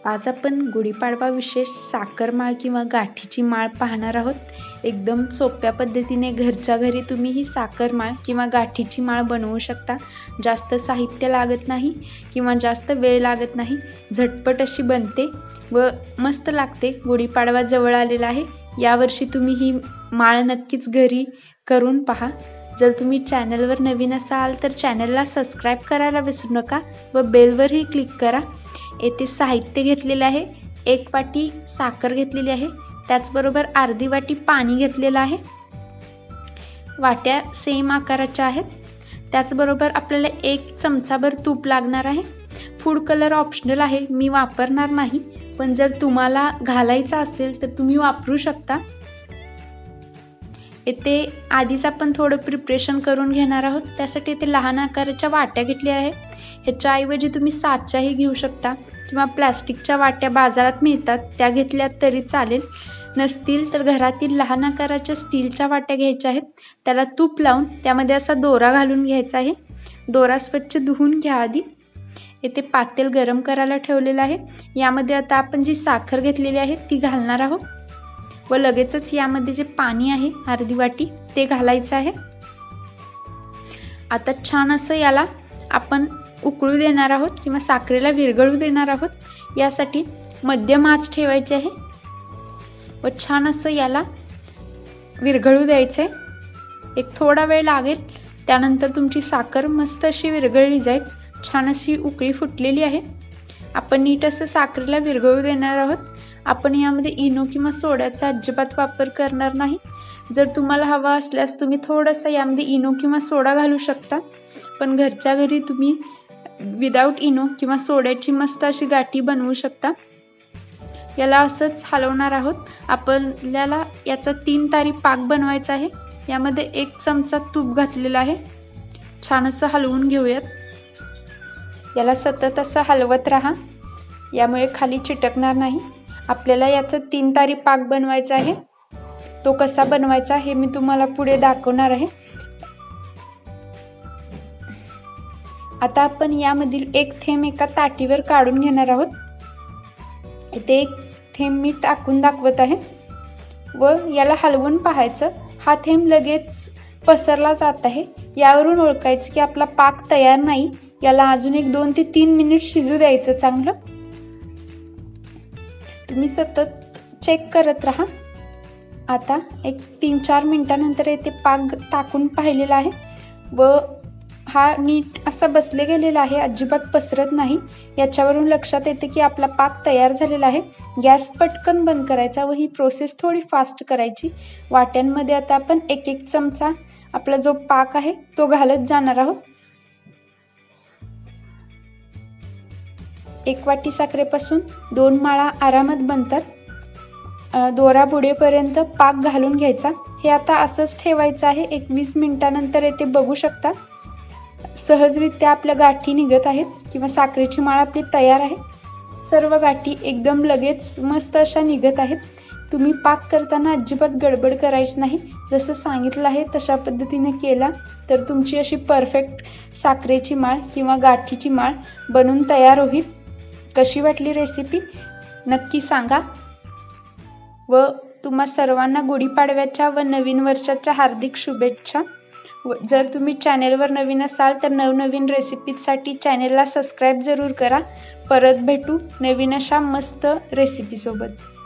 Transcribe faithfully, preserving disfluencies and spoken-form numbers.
आज आपण गुढीपाडवा विशेष साखर माळ किंवा गाठीची माळ पाहणार आहोत। एकदम सोप्या पद्धतीने घरच्या घरी तुम्ही ही साखर माळ किंवा गाठीची माळ बनवू शकता। जास्त साहित्य लागत नाही किंवा जास्त वेळ लागत नाही, झटपट अशी बनते व मस्त लागते। गुढीपाडवा जवळ आलेला आहे, यावर्षी तुम्ही ही माळ नक्कीच घरी करून पहा। जर तुम्ही चॅनलवर नवीन असाल तर चॅनलला सबस्क्राइब करायला विसरू नका व बेलवरही क्लिक करा। येथे साहित्य घेतलेले आहे, एक वाटी साखर घेतलेली आहे, त्याचबरोबर अर्धी वाटी पाणी घेतलेलं आहे। वाट्या सेम आकाराच्या आहेत। त्याचबरोबर आपल्याला एक चमचाभर तूप लागणार आहे। फूड कलर ऑप्शनल आहे, मी वापरणार नाही, पण जर तुम्हाला घालायचा असेल तर तुम्ही वापरू शकता। इथे आधीच आपण थोडं प्रिपरेशन करून घेणार आहोत। त्यासाठी इथे लहान आकाराच्या वाट्या घेतल्या आहेत। ह्याच्याऐवजी तुम्ही साच्याही घेऊ शकता किंवा प्लास्टिकच्या वाट्या बाजारात मिळतात त्या घेतल्या तरी चालेल। नसतील तर घरातील लहान आकाराच्या स्टीलच्या वाट्या घ्यायच्या आहेत। त्याला तूप लावून त्यामध्ये असा दोरा घालून घ्यायचा आहे। दोरा स्वच्छ धुवून घ्या आधी। इथे पातेल गरम करायला ठेवलेलं आहे। यामध्ये आता आपण जी साखर घेतलेली आहे ती घालणार आहोत व लगेचच यामध्ये जे पाणी आहे अर्धी वाटी ते घालायचं आहे। आता छान असं याला आपण उकळू देणार आहोत किंवा साखरेला विरघळू देणार आहोत। यासाठी मध्यम आच ठेवायची आहे व छान असं याला विरघळू द्यायचे। एक थोडा वेळ लागेल, त्यानंतर तुमची साखर मस्त अशी विरघळली जाईल। छान अशी उकळी फुटलेली आहे। आपण नीट असं साखरेला विरघळू देणार आहोत। आपण यामध्ये इनो किंवा सोड्याचा अजिबात वापर करणार नाही। जर तुम्हाला हवा असल्यास तुम्ही थोडंसं यामध्ये इनो किंवा सोडा घालू शकता, पण घरच्या घरी तुम्ही विदाउट इनो किंवा सोड्याची मस्त अशी गाठी बनवू शकता। याला असंच हलवणार आहोत। आपल्याला याचा तीन तारी पाक बनवायचा आहे। यामध्ये एक चमचा तूप घातलेला आहे। छान असं हलवून घेऊयात। याला सतत असं हलवत राहा, यामुळे खाली चिटकणार नाही। आपल्याला याचा तीन तारी पाक बनवायचा आहे। तो कसा बनवायचा हे मी तुम्हाला पुढे दाखवणार आहे। आता आपण यामधील एक थेंब एका ताटीवर काढून घेणार आहोत। इथे एक थेंब मी टाकून दाखवत आहे व याला हलवून पाहायचं। हा थेंब लगेच पसरला जात आहे, यावरून ओळखायचं की आपला पाक तयार नाही। याला अजून एक दोन ते तीन मिनिट शिजू द्यायचं चांगलं। तुम्ही सतत चेक करत राहा। आता एक तीन चार मिनिटानंतर येथे पाक टाकून पाहिलेला आहे व हा नीट असा बसले गेलेला आहे, अजिबात पसरत नाही। याच्यावरून लक्षात येते की आपला पाक तयार झालेला आहे। गॅस पटकन बंद करायचा व ही प्रोसेस थोडी फास्ट करायची। वाट्यांमध्ये आता आपण एक एक चमचा आपला जो पाक आहे तो घालत जाणार आहोत। एक वाटी साखरेपासून दोन माळा आरामात बनतात। दोरा बुडेपर्यंत पाक घालून घ्यायचा। हे आता असंच ठेवायचं आहे। एक वीस मिनिटानंतर येथे बघू शकता सहजरित्या आपल्या गाठी निघत आहेत किंवा साखरेची माळ आपली तयार आहे। सर्व गाठी एकदम लगेच मस्त अशा निघत आहेत। तुम्ही पाक करताना अजिबात गडबड करायची नाही। जसं सांगितलं आहे तशा पद्धतीने केला तर तुमची अशी परफेक्ट साखरेची माळ किंवा गाठीची माळ बनून तयार होईल। कशी वाटली रेसिपी नक्की सांगा व तुम्हा सर्वांना गुढीपाडव्याच्या व नवीन वर्षाच्या हार्दिक शुभेच्छा। व जर तुम्ही चॅनेलवर नवीन असाल तर नवनवीन रेसिपीसाठी चॅनेलला सबस्क्राईब जरूर करा। परत भेटू नवीन अशा मस्त रेसिपीसोबत।